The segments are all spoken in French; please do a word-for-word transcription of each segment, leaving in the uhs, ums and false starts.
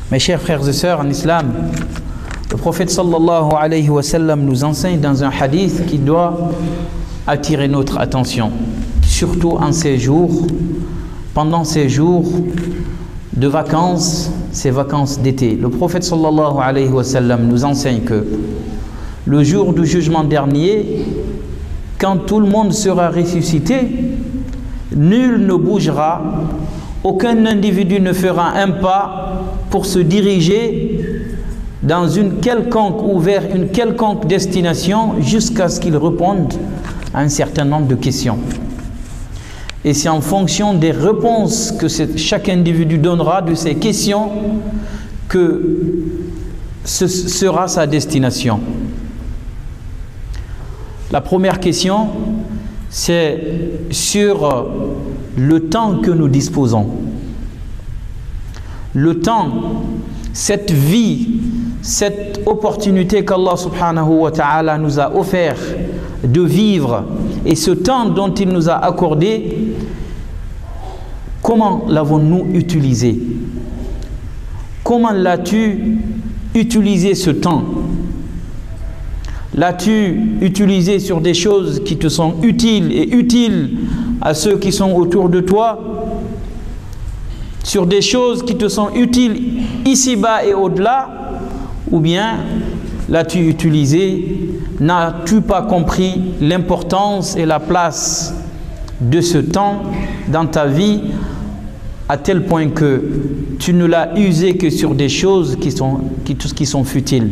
Mes chers frères et sœurs en islam, le prophète sallallahu alayhi wa sallam nous enseigne dans un hadith qui doit attirer notre attention, surtout en ces jours, pendant ces jours de vacances, ces vacances d'été. Le prophète sallallahu alayhi wa sallam nous enseigne que le jour du jugement dernier, quand tout le monde sera ressuscité, nul ne bougera, aucun individu ne fera un pas pour se diriger dans une quelconque ou vers une quelconque destination jusqu'à ce qu'il réponde à un certain nombre de questions. Et c'est en fonction des réponses que chaque individu donnera de ces questions que ce sera sa destination. La première question, c'est sur le temps que nous disposons. Le temps, cette vie, cette opportunité qu'Allah subhanahu wa ta'ala nous a offert de vivre et ce temps dont il nous a accordé, comment l'avons-nous utilisé? Comment l'as-tu utilisé ce temps? L'as-tu utilisé sur des choses qui te sont utiles et utiles à ceux qui sont autour de toi? Sur des choses qui te sont utiles ici-bas et au-delà? Ou bien l'as-tu utilisé? N'as-tu pas compris l'importance et la place de ce temps dans ta vie à tel point que tu ne l'as usé que sur des choses qui sont, qui, qui sont futiles?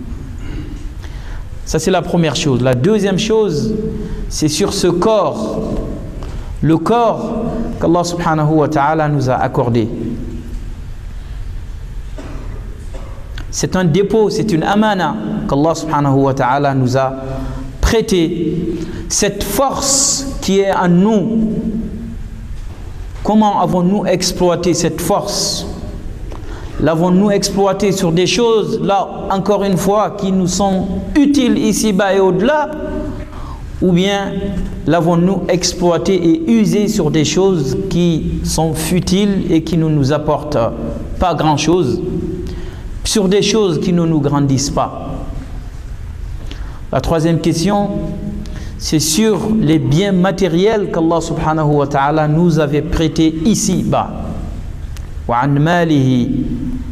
Ça, c'est la première chose. La deuxième chose, c'est sur ce corps. Le corps qu'Allah subhanahu wa ta'ala nous a accordé. C'est un dépôt, c'est une amana qu'Allah subhanahu wa ta'ala nous a prêté. Cette force qui est en nous, comment avons-nous exploité cette force? L'avons-nous exploité sur des choses, là, encore une fois, qui nous sont utiles ici-bas et au-delà? Ou bien l'avons-nous exploité et usé sur des choses qui sont futiles et qui ne nous apportent pas grand-chose, sur des choses qui ne nous grandissent pas? La troisième question, c'est sur les biens matériels qu'Allah subhanahu wa ta'ala nous avait prêtés ici-bas. Wa an malihi.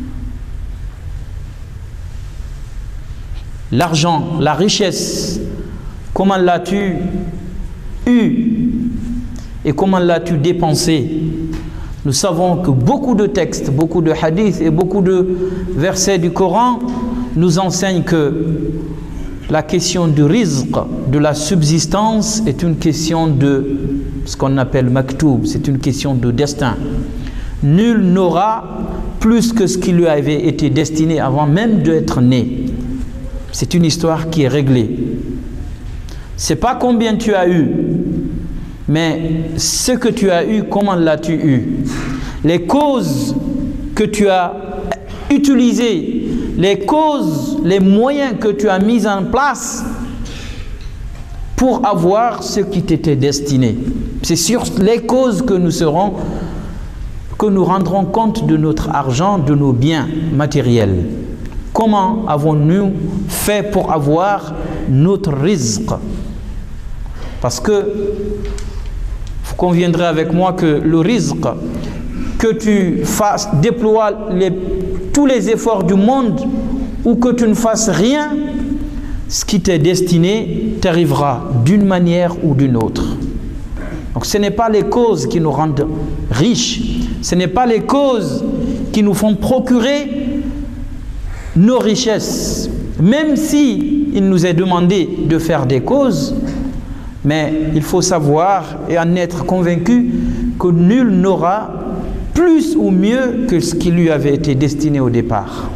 L'argent, la richesse, comment l'as-tu eu et comment l'as-tu dépensé? Nous savons que beaucoup de textes, beaucoup de hadiths et beaucoup de versets du Coran nous enseignent que la question du rizq, de la subsistance, est une question de ce qu'on appelle maktoub, c'est une question de destin. Nul n'aura plus que ce qui lui avait été destiné avant même d'être né. C'est une histoire qui est réglée. C'est pas combien tu as eu, mais ce que tu as eu, comment l'as-tu eu? Les causes que tu as utilisées, les causes, les moyens que tu as mis en place pour avoir ce qui t'était destiné. C'est sur les causes que nous serons, que nous rendrons compte de notre argent, de nos biens matériels. Comment avons-nous fait pour avoir notre rizq? Parce que vous conviendrez avec moi que le rizq, que tu fasses, déploies les, tous les efforts du monde ou que tu ne fasses rien, ce qui t'est destiné t'arrivera d'une manière ou d'une autre. Donc ce n'est pas les causes qui nous rendent riches, ce n'est pas les causes qui nous font procurer nos richesses, même si il nous est demandé de faire des causes, mais il faut savoir et en être convaincu que nul n'aura plus ou mieux que ce qui lui avait été destiné au départ.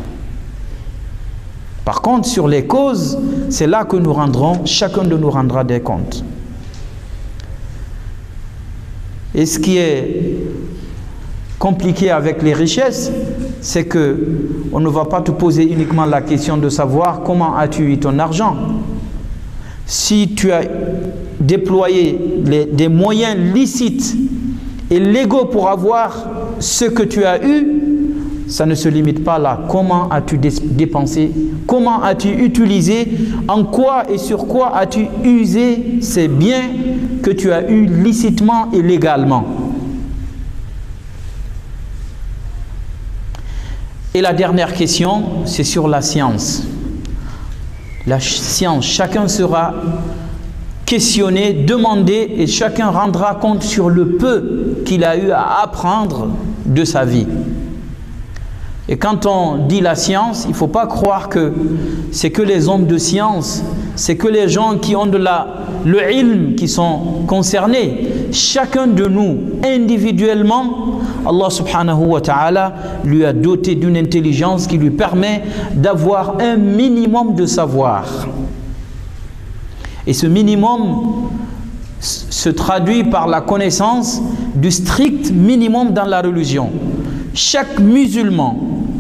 Par contre, sur les causes, c'est là que nous rendrons, chacun de nous rendra des comptes. Et ce qui est compliqué avec les richesses, c'est que on ne va pas te poser uniquement la question de savoir comment as-tu eu ton argent. Si tu as déployé les, des moyens licites et légaux pour avoir ce que tu as eu, ça ne se limite pas là. Comment as-tu dépensé? Comment as-tu utilisé? En quoi et sur quoi as-tu usé ces biens que tu as eus licitement et légalement? Et la dernière question, c'est sur la science. La science, chacun sera questionné, demandé, et chacun rendra compte sur le peu qu'il a eu à apprendre de sa vie. Et quand on dit la science, il ne faut pas croire que c'est que les hommes de science, c'est que les gens qui ont de la, le ilm qui sont concernés. Chacun de nous, individuellement, Allah subhanahu wa ta'ala lui a doté d'une intelligence qui lui permet d'avoir un minimum de savoir. Et ce minimum se traduit par la connaissance du strict minimum dans la religion. Chaque musulman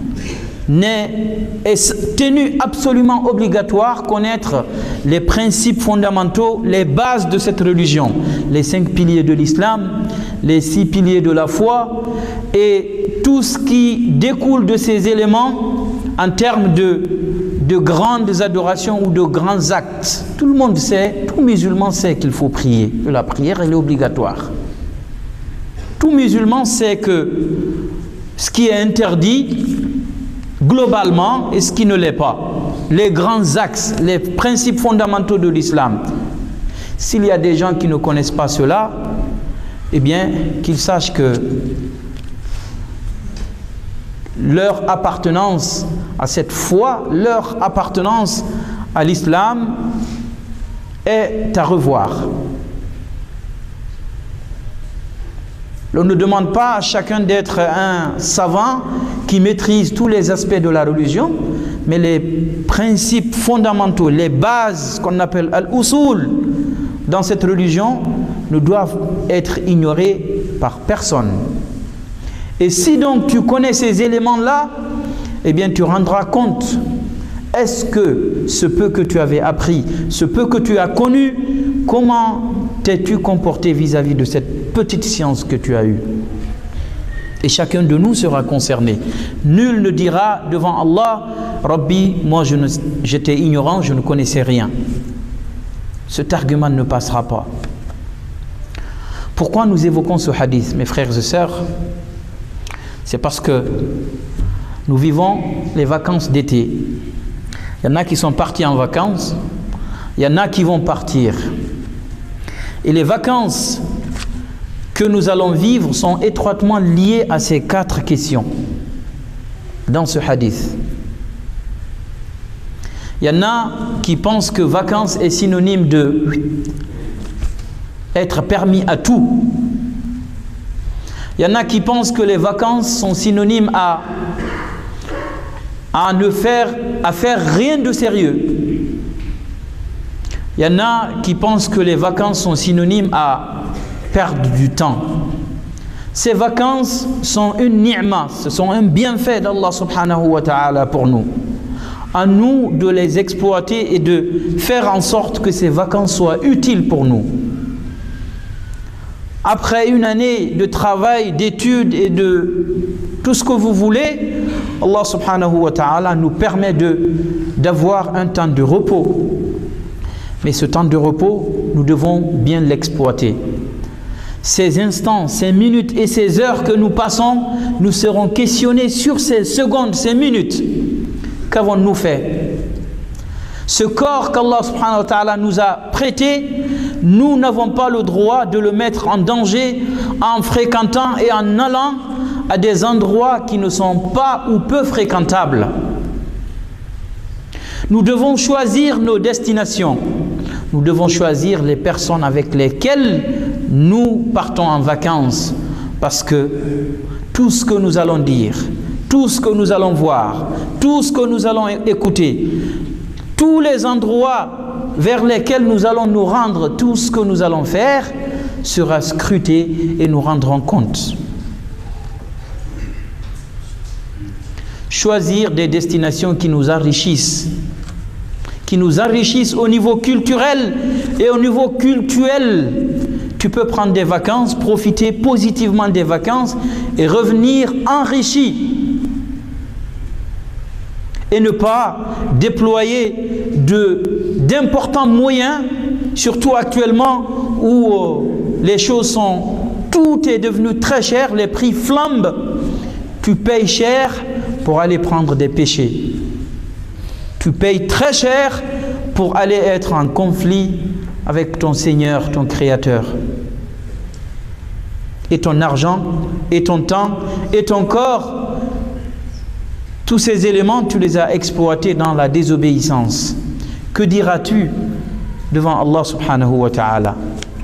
est tenu absolument obligatoire connaître les principes fondamentaux, les bases de cette religion, les cinq piliers de l'islam, les six piliers de la foi et tout ce qui découle de ces éléments en termes de, de grandes adorations ou de grands actes. Tout le monde sait, tout musulman sait qu'il faut prier, que la prière elle est obligatoire. Tout musulman sait que ce qui est interdit globalement et ce qui ne l'est pas. Les grands axes, les principes fondamentaux de l'islam. S'il y a des gens qui ne connaissent pas cela, eh bien, qu'ils sachent que leur appartenance à cette foi, leur appartenance à l'islam est à revoir. On ne demande pas à chacun d'être un savant qui maîtrise tous les aspects de la religion, mais les principes fondamentaux, les bases qu'on appelle al-usul dans cette religion ne doivent être ignorés par personne. Et si donc tu connais ces éléments-là, eh bien tu rendras compte, est-ce que ce peu que tu avais appris, ce peu que tu as connu, comment t'es-tu comporté vis-à-vis de cette petite science que tu as eue? Et chacun de nous sera concerné. Nul ne dira devant Allah, Rabbi, moi j'étais ignorant, je ne connaissais rien. Cet argument ne passera pas. Pourquoi nous évoquons ce hadith, mes frères et sœurs? C'est parce que nous vivons les vacances d'été. Il y en a qui sont partis en vacances, il y en a qui vont partir. Et les vacances que nous allons vivre sont étroitement liées à ces quatre questions dans ce hadith. Il y en a qui pensent que vacances est synonyme de être permis à tout. Il y en a qui pensent que les vacances sont synonymes à, à ne faire, à faire rien de sérieux. Il y en a qui pensent que les vacances sont synonymes à perdre du temps. Ces vacances sont une ni'ma, ce sont un bienfait d'Allah subhanahu wa ta'ala pour nous. À nous de les exploiter et de faire en sorte que ces vacances soient utiles pour nous. Après une année de travail, d'études et de tout ce que vous voulez, Allah subhanahu wa ta'ala nous permet d'avoir un temps de repos. Mais ce temps de repos, nous devons bien l'exploiter. Ces instants, ces minutes et ces heures que nous passons, nous serons questionnés sur ces secondes, ces minutes. Qu'avons-nous fait? Ce corps qu'Allah subhanahu wa ta'ala nous a prêté, nous n'avons pas le droit de le mettre en danger en fréquentant et en allant à des endroits qui ne sont pas ou peu fréquentables. Nous devons choisir nos destinations. Nous devons choisir les personnes avec lesquelles nous partons en vacances. Parce que tout ce que nous allons dire, tout ce que nous allons voir, tout ce que nous allons écouter, tous les endroits vers lesquels nous allons nous rendre, tout ce que nous allons faire sera scruté et nous rendrons compte. Choisir des destinations qui nous enrichissent, qui nous enrichissent au niveau culturel et au niveau cultuel. Tu peux prendre des vacances, profiter positivement des vacances et revenir enrichi. et ne pas déployer d'importants moyens, surtout actuellement où euh, les choses sont, tout est devenu très cher, les prix flambent, tu payes cher pour aller prendre des péchés. Tu payes très cher pour aller être en conflit avec ton Seigneur, ton Créateur. Et ton argent, et ton temps, et ton corps, tous ces éléments, tu les as exploités dans la désobéissance. Que diras-tu devant Allah subhanahu wa ta'ala?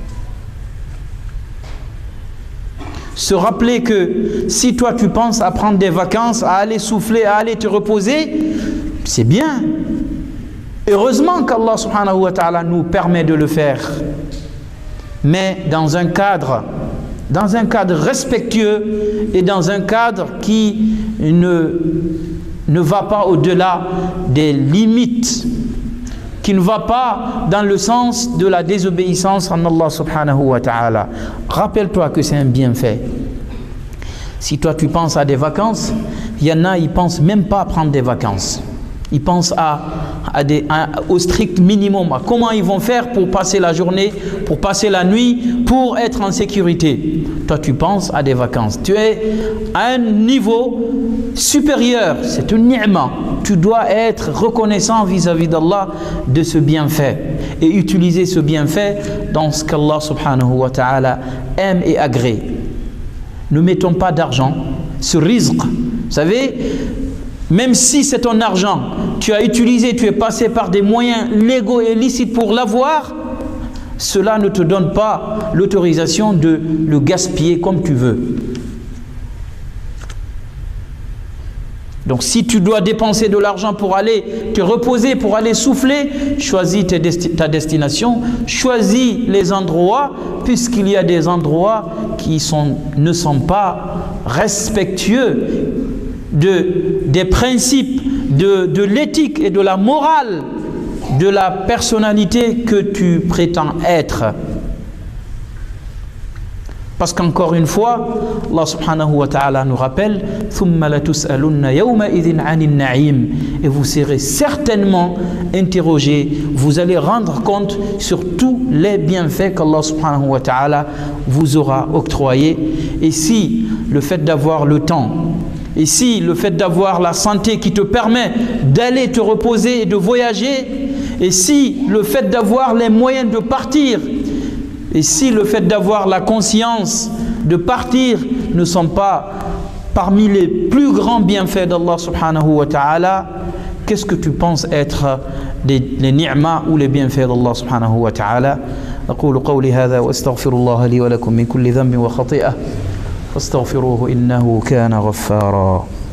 Se rappeler que si toi tu penses à prendre des vacances, à aller souffler, à aller te reposer, c'est bien. Heureusement qu'Allah subhanahu wa ta'ala nous permet de le faire. Mais dans un cadre, dans un cadre respectueux et dans un cadre qui ne, ne va pas au-delà des limites, qui ne va pas dans le sens de la désobéissance en Allah subhanahu wa ta'ala. Rappelle-toi que c'est un bienfait. Si toi tu penses à des vacances, il y en a, ils ne pensent même pas à prendre des vacances. Ils pensent à, à des, à, au strict minimum, à comment ils vont faire pour passer la journée, pour passer la nuit, pour être en sécurité. Toi tu penses à des vacances. Tu es à un niveau supérieur, c'est une ni'ma. Tu dois être reconnaissant vis-à-vis d'Allah de ce bienfait et utiliser ce bienfait dans ce qu'Allah subhanahu wa ta'ala aime et agrée. Ne mettons pas d'argent, ce rizq. Vous savez, même si c'est ton argent, tu as utilisé, tu es passé par des moyens légaux et licites pour l'avoir, cela ne te donne pas l'autorisation de le gaspiller comme tu veux. Donc si tu dois dépenser de l'argent pour aller te reposer, pour aller souffler, choisis tes desti- ta destination, choisis les endroits, puisqu'il y a des endroits qui sont, ne sont pas respectueux de, des principes, de, de l'éthique et de la morale de la personnalité que tu prétends être. Parce qu'encore une fois, Allah subhanahu wa ta'ala nous rappelle et vous serez certainement interrogés, vous allez rendre compte sur tous les bienfaits qu'Allah subhanahu wa ta'ala vous aura octroyés. Et si le fait d'avoir le temps, et si le fait d'avoir la santé qui te permet d'aller te reposer et de voyager, et si le fait d'avoir les moyens de partir, et si le fait d'avoir la conscience de partir ne sont pas parmi les plus grands bienfaits d'Allah subhanahu wa ta'ala, qu'est-ce que tu penses être des, les ni'ma ou les bienfaits d'Allah subhanahu wa ta'ala? أقول قولي هذا وأستغفر الله لي ولكم من كل ذنب وخطيئة فاستغفروه إنه كان غفارا.